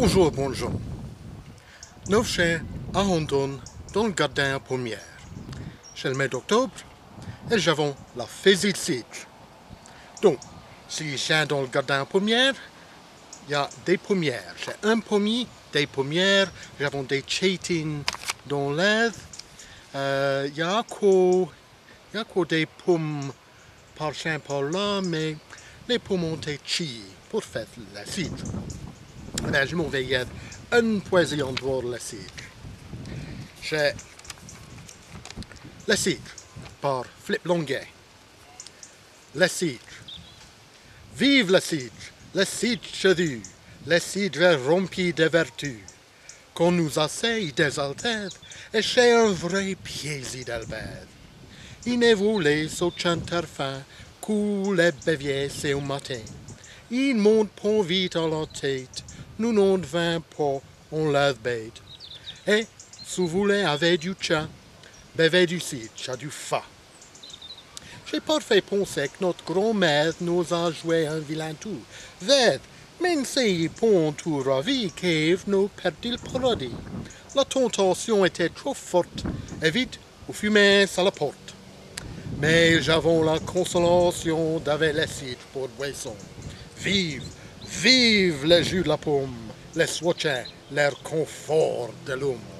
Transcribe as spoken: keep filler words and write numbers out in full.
Bonjour, bonjour. Nous sommes à Rondon, dans le jardin pommier. C'est le mois d'octobre et nous avons la félicite. Donc, si c'est dans le jardin pommier, il y a des pommières. C'est un pommier, des pommières. Nous avons des chétines dans l'air. Euh, il y a encore, il y a encore des pommes par-ci par-là, mais les pommes ont été tuées pour faire la cidre. Ben, je m'en vais y être un poison pour la cidre. C'est la cidre par Philippe Longuet. La cidre. Vive la cidre, la cidre chedue, la cidre remplie de vertus. Qu'on nous asseye des altères, et c'est un vrai piési d'Albert. Il ne voulait au chanteur fin, coule les béviers c'est au matin. Il monte pas vite à la tête, nous n'en devons pas, on lave bête. Et, si vous voulez, avec du chat, buvez du cidre, chat du fa. J'ai parfait pensé que notre grand-mère nous a joué un vilain tour. Ved, même si pour tout ravi, qu'Ève nous perdit le paradis. La tentation était trop forte, et vite, vous fumez à la porte. Mais j'avons la consolation d'avoir le cidre pour boisson. Vive, vive le jus de la pomme, les swatchers, l'air confort de l'homme.